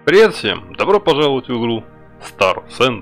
Привет всем! Добро пожаловать в игру Star Sand.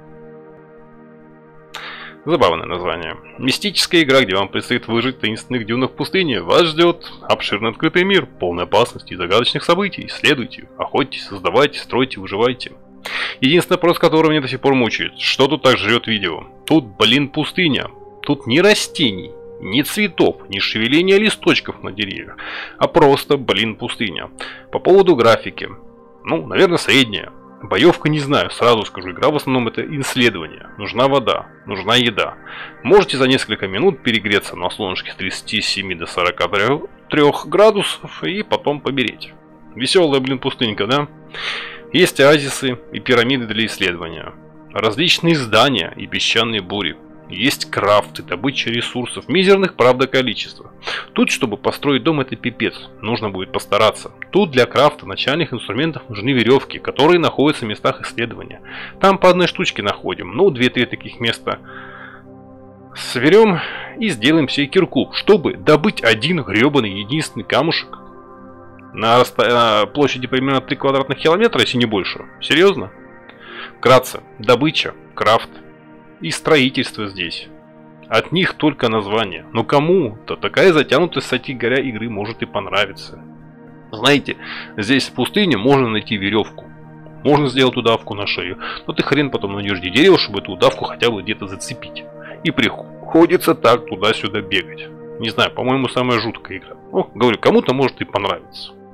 Забавное название. Мистическая игра, где вам предстоит выжить в таинственных дюнах пустыни. Вас ждет обширный открытый мир, полный опасностей и загадочных событий. Исследуйте, охотьтесь, создавайте, стройте, выживайте. Единственный вопрос, который меня до сих пор мучает. Что тут так жрет видео? Тут, блин, пустыня. Тут ни растений, ни цветов, ни шевеления листочков на деревьях. А просто, блин, пустыня. По поводу графики. Ну, наверное, средняя. Боевка не знаю, сразу скажу, игра в основном это исследование. Нужна вода, нужна еда. Можете за несколько минут перегреться на солнышке с 37 до 43 градусов и потом помереть. Веселая, блин, пустынька, да? Есть оазисы и пирамиды для исследования. Различные здания и песчаные бури. Есть крафты, добыча ресурсов, мизерных, правда, количество. Тут, чтобы построить дом, это пипец, нужно будет постараться. Тут для крафта начальных инструментов нужны веревки, которые находятся в местах исследования. Там по одной штучке находим, ну 2-3 таких места соберем и сделаем себе кирку, чтобы добыть один гребаный единственный камушек на площади примерно 3 квадратных километра, если не больше. Серьезно? Вкратце, добыча, крафт и строительство здесь. От них только название. Но кому-то такая затянутость, кстати говоря, игры может и понравиться. Знаете, здесь в пустыне можно найти веревку. Можно сделать удавку на шею. Но ты хрен потом найдешь дерево, чтобы эту удавку хотя бы где-то зацепить. И приходится так туда-сюда бегать. Не знаю, по-моему, самая жуткая игра. Ну, говорю, кому-то может и понравиться.